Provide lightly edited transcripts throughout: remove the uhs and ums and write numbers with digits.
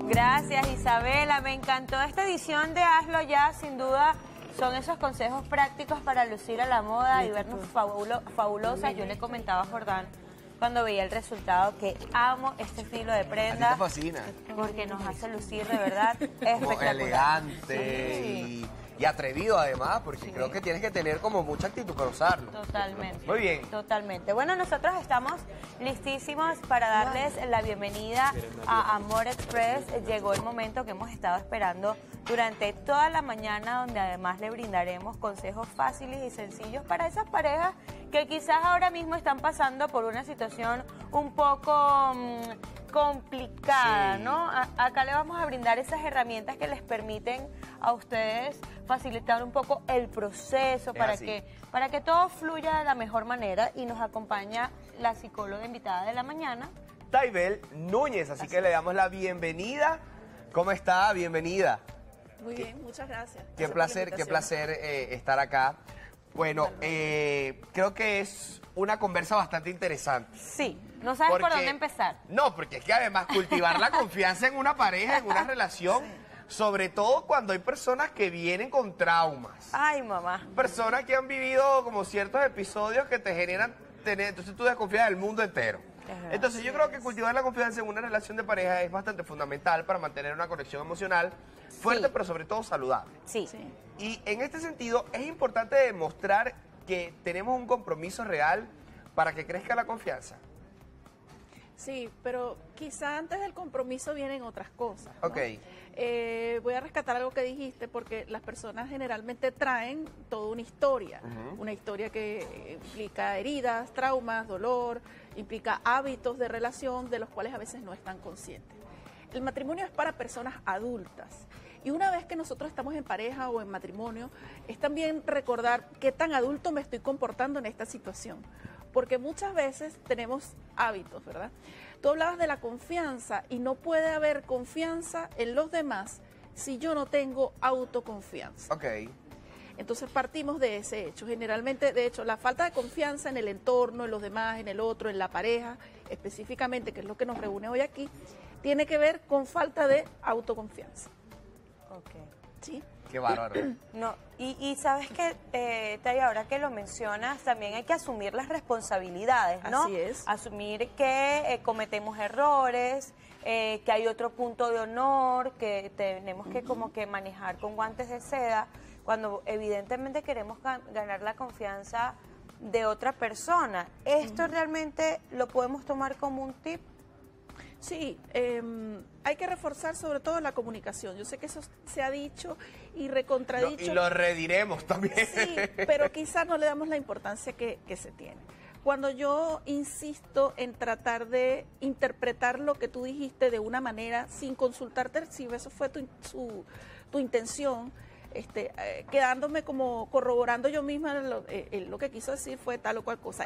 Gracias, Isabela. Me encantó esta edición de Hazlo Ya. Sin duda, son esos consejos prácticos para lucir a la moda y vernos fabulosas. Yo le comentaba a Jordán cuando veía el resultado que amo este estilo de prenda. ¿A ti te fascina? Porque nos hace lucir de verdad espectacular. Elegante y atrevido además, porque creo que tienes que tener como mucha actitud para usarlo. Totalmente. Muy bien. Totalmente. Bueno, nosotros estamos listísimos para darles la bienvenida a Amor Express. Llegó el momento que hemos estado esperando durante toda la mañana, donde además le brindaremos consejos fáciles y sencillos para esas parejas que quizás ahora mismo están pasando por una situación un poco complicada, Sí. ¿no? Acá le vamos a brindar esas herramientas que les permiten a ustedes facilitar un poco el proceso para que todo fluya de la mejor manera, y nos acompaña la psicóloga invitada de la mañana, Taibel Núñez, así que le damos la bienvenida. ¿Cómo está? Bienvenida. Muy bien, muchas gracias. Qué placer estar acá. Bueno, creo que es una conversa bastante interesante. sí, no sabes por dónde empezar. No, porque es que además cultivar la confianza en una pareja, en una relación, sobre todo cuando hay personas que vienen con traumas. Ay, mamá. Personas que han vivido como ciertos episodios que te generan tener, entonces tú desconfías del mundo entero. Entonces yo creo que cultivar la confianza en una relación de pareja es bastante fundamental para mantener una conexión emocional fuerte, pero sobre todo saludable. Sí. Y en este sentido es importante demostrar que tenemos un compromiso real para que crezca la confianza. Sí, pero quizá antes del compromiso vienen otras cosas, ¿no? Ok. Voy a rescatar algo que dijiste, porque las personas generalmente traen toda una historia que implica heridas, traumas, dolor, implica hábitos de relación de los cuales a veces no están conscientes. El matrimonio es para personas adultas, y una vez que nosotros estamos en pareja o en matrimonio, es también recordar qué tan adulto me estoy comportando en esta situación. Porque muchas veces tenemos hábitos, ¿verdad? Tú hablabas de la confianza, y no puede haber confianza en los demás si yo no tengo autoconfianza. Ok. Entonces partimos de ese hecho. Generalmente, de hecho, la falta de confianza en el entorno, en los demás, en el otro, en la pareja, específicamente, que es lo que nos reúne hoy aquí, tiene que ver con falta de autoconfianza. Ok. ¿Sí? Qué bárbaro. No, y sabes que, Tay, ahora que lo mencionas, también hay que asumir las responsabilidades, ¿no? Así es. Asumir que cometemos errores, que hay otro punto de honor, que tenemos que como que manejar con guantes de seda, cuando evidentemente queremos ganar la confianza de otra persona. ¿Esto realmente lo podemos tomar como un tip? Sí, hay que reforzar sobre todo la comunicación. Yo sé que eso se ha dicho y recontradicho. Y lo rediremos también. Sí, pero quizás no le damos la importancia que se tiene. Cuando yo insisto en tratar de interpretar lo que tú dijiste de una manera sin consultarte si eso fue tu intención, quedándome como corroborando yo misma lo que quiso decir fue tal o cual cosa.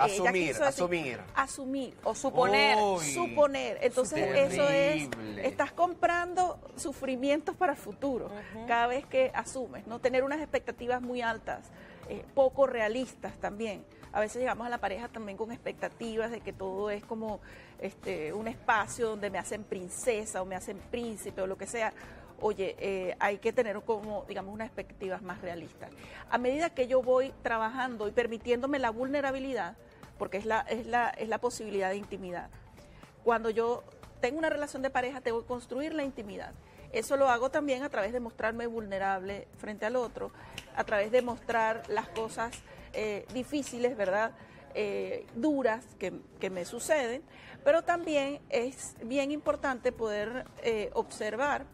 Asumir. O suponer. Suponer. Entonces eso es, terrible. estás comprando sufrimientos para el futuro cada vez que asumes, ¿no? Tener unas expectativas muy altas, poco realistas también. A veces llegamos a la pareja también con expectativas de que todo es como un espacio donde me hacen princesa o me hacen príncipe o lo que sea. Oye, hay que tener como, digamos, unas expectativas más realistas. A medida que yo voy trabajando y permitiéndome la vulnerabilidad, porque es la posibilidad de intimidad. Cuando yo tengo una relación de pareja, tengo que construir la intimidad. Eso lo hago también a través de mostrarme vulnerable frente al otro, a través de mostrar las cosas difíciles, ¿verdad? Duras que me suceden, pero también es bien importante poder observar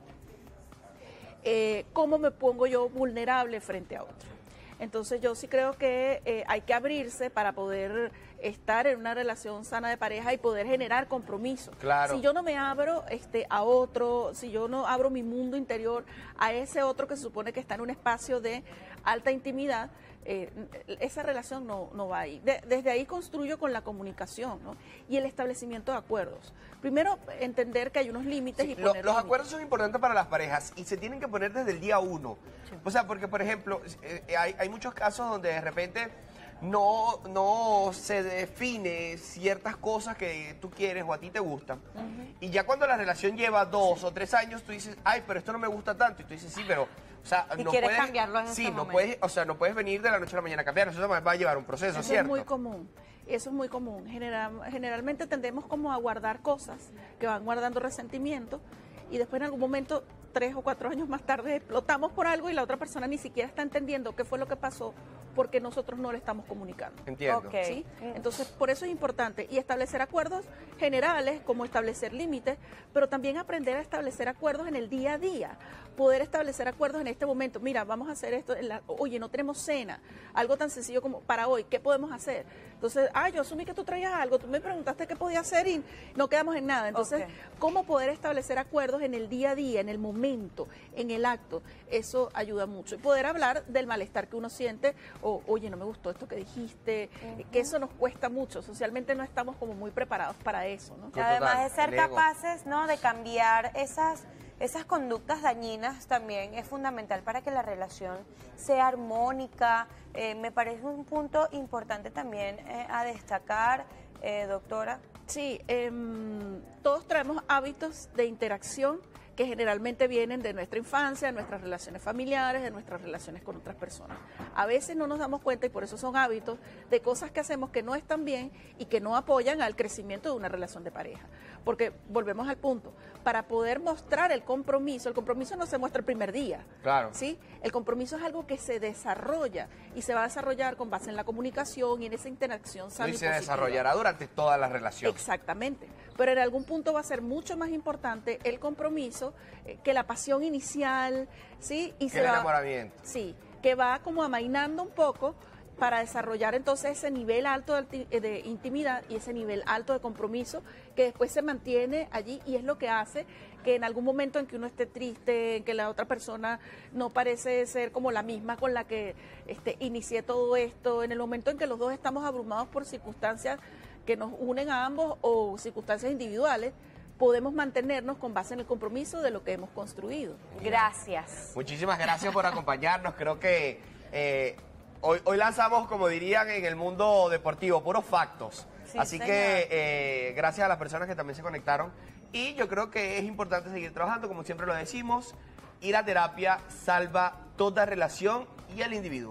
cómo me pongo yo vulnerable frente a otro. Entonces yo sí creo que hay que abrirse para poder estar en una relación sana de pareja y poder generar compromiso. Claro. Si yo no me abro a otro, si yo no abro mi mundo interior a ese otro que se supone que está en un espacio de alta intimidad, esa relación no va ahí. Desde ahí construyo con la comunicación, ¿no? Y el establecimiento de acuerdos. Primero, entender que hay unos límites y poner los acuerdos son importantes para las parejas y se tienen que poner desde el día 1. O sea, porque, por ejemplo, hay muchos casos donde de repente no se define ciertas cosas que tú quieres o a ti te gustan. Y ya cuando la relación lleva 2 o 3 años, tú dices, ay, pero esto no me gusta tanto. Y tú dices, sí, pero... O sea, y no quieres puedes cambiarlo en sí, ese no momento. puedes, o sea, no puedes venir de la noche a la mañana a cambiar. Eso va a llevar un proceso, Eso ¿cierto? es muy común. Eso es muy común. Generalmente tendemos como a guardar cosas que van guardando resentimiento y después en algún momento, 3 o 4 años más tarde, explotamos por algo y la otra persona ni siquiera está entendiendo qué fue lo que pasó porque nosotros no le estamos comunicando. Entiendo. Ok. ¿Sí? Entonces, por eso es importante. Y establecer acuerdos generales, como establecer límites, pero también aprender a establecer acuerdos en el día a día. Poder establecer acuerdos en este momento. Mira, vamos a hacer esto. Oye, no tenemos cena. Algo tan sencillo como para hoy. ¿Qué podemos hacer? Entonces, yo asumí que tú traías algo. Tú me preguntaste qué podía hacer y no quedamos en nada. Entonces, ¿cómo poder establecer acuerdos en el día a día, en el momento, en el acto? Eso ayuda mucho. Y poder hablar del malestar que uno siente. Oye, no me gustó esto que dijiste, que eso nos cuesta mucho. Socialmente no estamos como muy preparados para eso, ¿no? Además de ser el ego. capaces, ¿no?, de cambiar esas conductas dañinas, también es fundamental para que la relación sea armónica. Me parece un punto importante también a destacar, doctora. Sí, todos traemos hábitos de interacción que generalmente vienen de nuestra infancia, de nuestras relaciones familiares, de nuestras relaciones con otras personas. A veces no nos damos cuenta, y por eso son hábitos, de cosas que hacemos que no están bien y que no apoyan al crecimiento de una relación de pareja. Porque, volvemos al punto, para poder mostrar el compromiso no se muestra el primer día. Claro. ¿Sí? El compromiso es algo que se desarrolla y se va a desarrollar con base en la comunicación y en esa interacción sana y Y se positiva. desarrollará durante toda la relación. Exactamente, pero en algún punto va a ser mucho más importante el compromiso que la pasión inicial, ¿sí? Y Que el enamoramiento. Sí, que va como amainando un poco para desarrollar entonces ese nivel alto de intimidad y ese nivel alto de compromiso que después se mantiene allí y es lo que hace que en algún momento en que uno esté triste, en que la otra persona no parece ser como la misma con la que inicié todo esto, en el momento en que los dos estamos abrumados por circunstancias que nos unen a ambos o circunstancias individuales, podemos mantenernos con base en el compromiso de lo que hemos construido. Gracias. Muchísimas gracias por acompañarnos. Creo que hoy lanzamos, como dirían en el mundo deportivo, puros factos. Sí, Así señor. que gracias a las personas que también se conectaron. Y yo creo que es importante seguir trabajando, como siempre lo decimos. Ir a terapia salva toda relación y al individuo.